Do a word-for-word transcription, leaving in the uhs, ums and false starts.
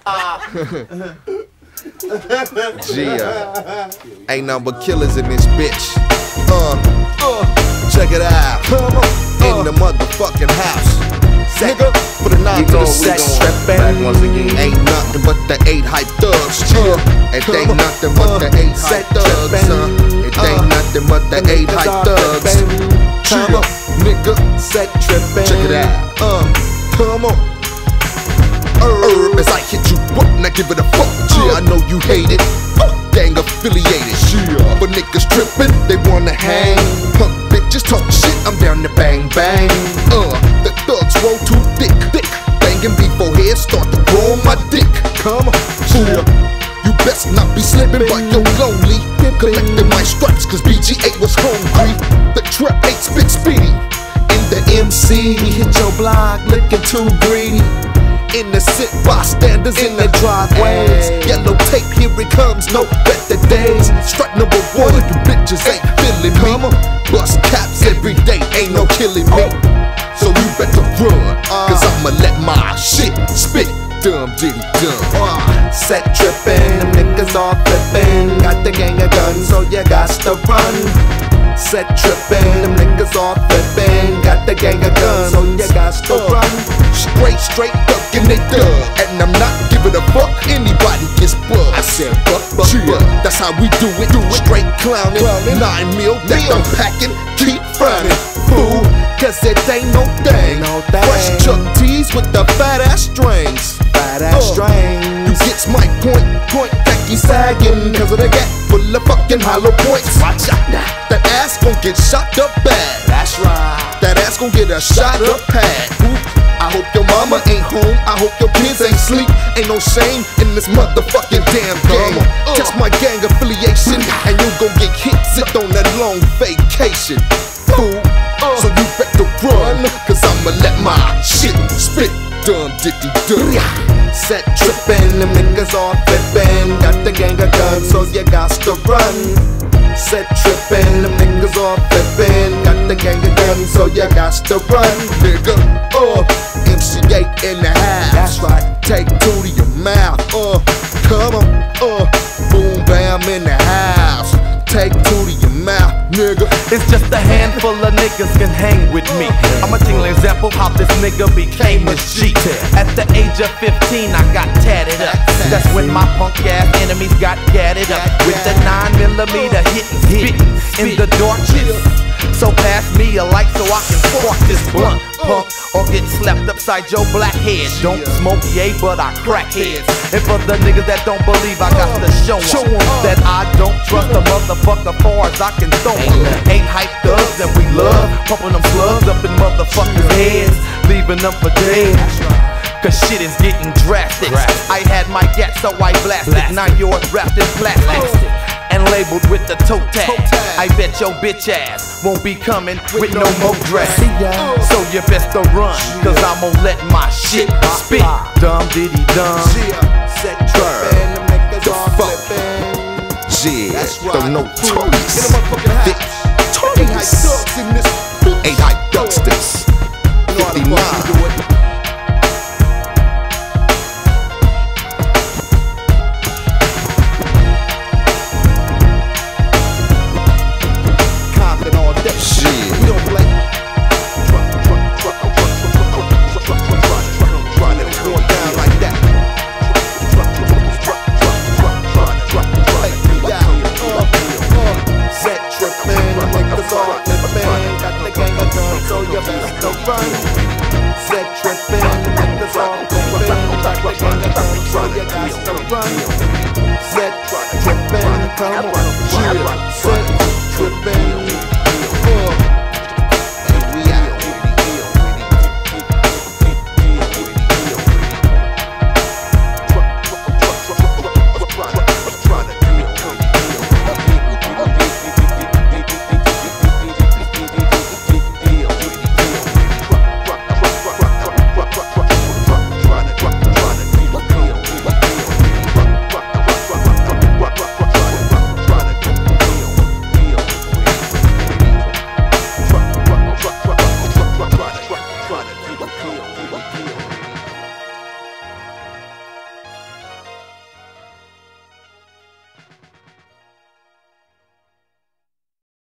Gia, ain't nothing but killers in this bitch. Uh, uh, check it out. In the motherfucking house. Nigga, for the nine to the six, back once again. Ain't nothing but the eight hype thugs. Chill. It ain't nothing but the eight hype thugs. Uh, it ain't nothing but the eight hype thugs. Chill, nigga. Set trippin'. Check it out. Uh, come on. Herb, as I hit you up, now give it a fuck. Yeah, I know you hate it. Gang affiliated. Yeah, but niggas trippin', they wanna hang. Punk bitches talk shit, I'm down to bang bang. Uh, the thugs roll too thick, thick. Banging before heads start to grow on my dick. Come on, fool. You best not be slipping, but you're lonely. Collecting my stripes, cause B G A was hungry. The trap ain't spit speedy. In the M C, we hit your block looking too greedy. Innocent bystanders in the driveways. Yellow tape, here it comes, no better days. Strike number one, you bitches ain't feeling me. Bust caps every day, ain't no killing me. So you better run, cause I'ma let my shit spit. Dumb diddy dumb. Uh, set trippin', them niggas all flippin'. Got the gang of guns, so you got to run. Set trippin', them niggas all flippin'. Got the gang of guns, so you got to run. Straight, straight duckin' they dug. And I'm not giving a fuck, anybody gets bugged. I said buck, buck, buck. That's how we do it. Do it. Straight clownin', nine mil that I'm packin'. Keep frownin', fool, cause it ain't no thing. No thing. Fresh Chuck T's with the fat ass strings. Fat ass uh, strings. You gets my point, point khaki sagging. Cause of the gap full of fucking hollow points. Watch out now. That ass gon' get shot up bad. That's right. That ass gon' get a shot up pad. Ooh. I hope your mama ain't home, I hope your kids ain't sleep. Ain't no shame in this motherfucking damn game. uh, Just my gang affiliation, and you gon' get hit, sit on that long vacation. Fool, uh, so you better run, cause I'ma let my shit spit. Dumb diddy dumb. Set trippin', them niggas all flippin'. Got the gang of guns, so you got to run. Set trippin', them niggas all flippin'. Got the gang of guns, so you got to run. Nigga, uh, M C eight in the house. That's right. Take two to your mouth. Uh, come on. Uh, boom bam in the house. Take two to your mouth, nigga. It's just a handful of niggas can hang with me. I'm a tingling example how this nigga became a G. At the age of fifteen, I got tatted up. That's when my punk ass enemies got gadded up with the nine millimeter hitting, hitting in the darkness. So pass me a light so I can spark this blunt, punk, or get slapped upside your black head. Don't smoke yay, but I crack heads. And for the niggas that don't believe, I got to show them that I don't trust a motherfucker far as I can throw them. Ain't hype thugs and we love pumping them slugs up in motherfuckers' heads, leaving them for dead. Cause shit is getting drastic. I had my gat, so I blasted. Now yours wrapped in plastic and labeled with the toe tag. I bet your bitch ass won't be coming with no more drag. So you best to run, cause I'm gon' let my shit spit. Dumb diddy dumb. Set trippin', them niggas all flippin'. Yeah, the notorious Victorious eight hype Dusters fifty-nine. Set trippin', niggas all flippin'. Got the gang of guns, so you got to run. Set trippin', come on, chill. Set trippin', uh. And we out. Trying to keep a kill.